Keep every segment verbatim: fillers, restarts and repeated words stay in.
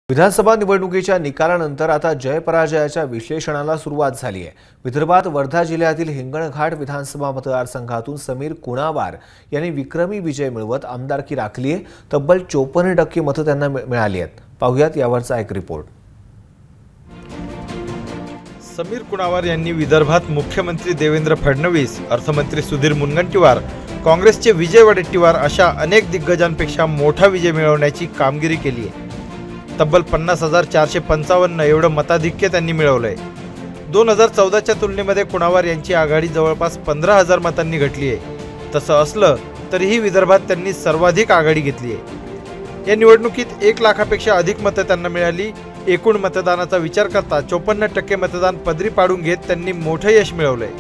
विधानसभा निवडणुकीच्या निकालानंतर आता जय पराजयाच्या विश्लेषणाला सुरुवात झाली आहे। विदर्भात वर्धा जिल्ह्यातील हिंगणघाट विधानसभा मतदारसंघातून समीर कुणावार यांनी विक्रमी विजय मिळवत आमदारकी राखली आहे। तब्बल चोपन्न टक्के मतं त्यांना मिळाली आहेत। पाहुयात यावरचा एक रिपोर्ट। समीर कुणावार यांनी विदर्भात मुख्यमंत्री देवेंद्र फडणवीस, अर्थमंत्री सुधीर मुनगंटीवार, काँग्रेसचे विजय वडेट्टीवार अशा अनेक दिग्गजांपेक्षा मोठा विजय मिळवण्याची कामगिरी केली आहे। तब्बल पन्नास हजार चारशे पंचावन्न एवढं मताधिक्य त्यांनी मिळवलंय। दोन हजार चौदाच्या तुलनेमध्ये कुणावार यांची आघाडी जवळपास पंधरा हजार मतांनी घटली आहे। तसं असलं तरीही विदर्भात त्यांनी सर्वाधिक आघाडी घेतली आहे। या निवडणुकीत एक लाखापेक्षा अधिक मतं त्यांना मिळाली। एकूण मतदानाचा विचार करता चोपन्न टक्के मतदान पदरी पाडून घेत त्यांनी मोठं यश मिळवलंय।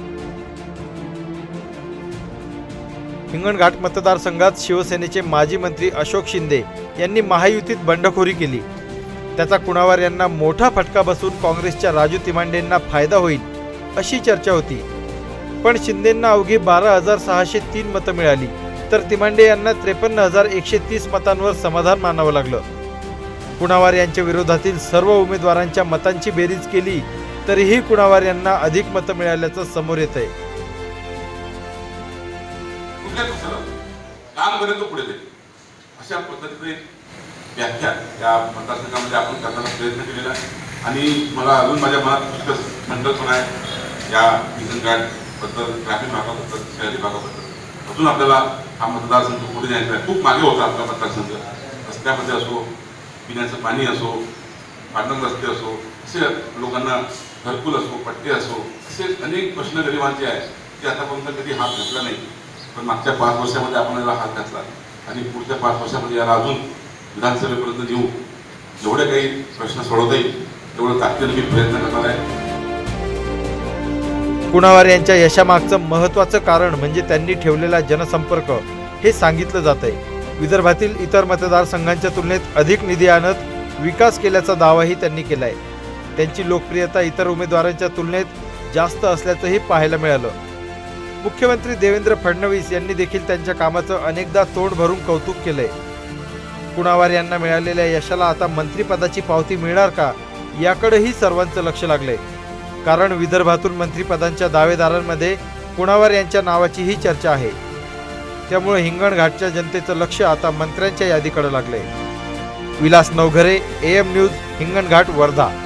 हिंगणघाट मतदारसंघात शिवसेनेचे माजी मंत्री अशोक शिंदे यांनी महायुतीत बंडखोरी केली। त्याचा कुणावार यांना मोठा फटका बसून काँग्रेसच्या राजू तिमांडेंना फायदा होईल अशी चर्चा होती। पण शिंदेंना अवघी बारा हजार सहाशे तीन मतं मिळाली, तर तिमांडे यांना त्रेपन्न हजार एकशे तीस मतांवर समाधान मानावं लागलं। कुणावार यांच्या विरोधातील सर्व उमेदवारांच्या मतांची बेरीज केली तरीही कुणावार यांना अधिक मतं मिळाल्याचं समोर येत आहे। काम करेल तो पुढे जाईल अशा पद्धतीने व्याख्या या मतदारसंघामध्ये आपण करण्याचा प्रयत्न केलेला आहे। आणि मला अजून माझ्या मनात मंडळ पण आहे या हिंगणघाटबद्दल, ग्रामीण भागाबद्दल, शहरी भागाबद्दल अजून आपल्याला हा मतदारसंघ पुढे न्यायचा आहे। खूप मागे होता आपला मतदारसंघ, रस्त्यामध्ये असो, पिण्याचं पाणी असो, पाटण रस्ते असो, असे लोकांना घरकुल असो, पट्टे असो, असे अनेक प्रश्न गरिबांचे आहेत ते आतापर्यंत कधी हात घातला नाही। पण मागच्या पाच वर्षामध्ये आपण याला हात घातला आणि पुढच्या पाच वर्षामध्ये याला अजून विधानसभेपर्यंत नेऊ, जेवढे काही प्रश्न सोडवता येईल तेवढं ताकदीने मी प्रयत्न करणार आहे। कुणावार यांच्या यशामागचं महत्त्वाचं कारण म्हणजे त्यांनी ठेवलेला जनसंपर्क हे सांगितलं जात आहे। विदर्भातील इतर मतदारसंघांच्या तुलनेत अधिक निधी आणत विकास केल्याचा दावाही त्यांनी केलाय। त्यांची लोकप्रियता इतर उमेदवारांच्या तुलनेत जास्त असल्याचंही पाहायला मिळालं। मुख्यमंत्री देवेंद्र फडणवीस यांनी देखील त्यांच्या कामाचं अनेकदा तोंड भरून कौतुक केलंय। कुणावार यांना मिळालेल्या यशाला आता मंत्रिपदाची पावती मिळणार का याकडेही सर्वांचं लक्ष लागलंय। कारण विदर्भातून मंत्रिपदांच्या दावेदारांमध्ये कुणावार यांच्या नावाचीही चर्चा आहे। त्यामुळे हिंगणघाटच्या जनतेचं लक्ष आता मंत्र्यांच्या यादीकडे लागलंय। Vilas Navghare, A M news, Hinganghat, Wardha.